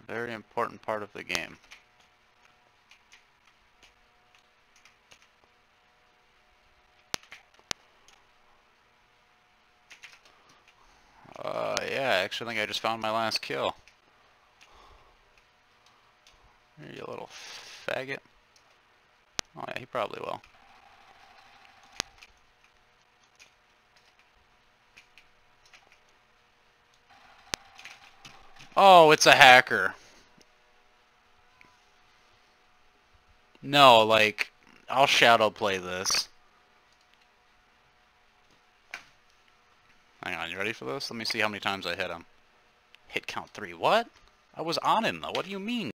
Very important part of the game. Yeah, I actually think I just found my last kill. Here, you little faggot. Oh yeah, he probably will. Oh, it's a hacker. No, like, I'll shadow play this. Hang on, you ready for this? Let me see how many times I hit him. Hit count 3. What? I was on him though. What do you mean?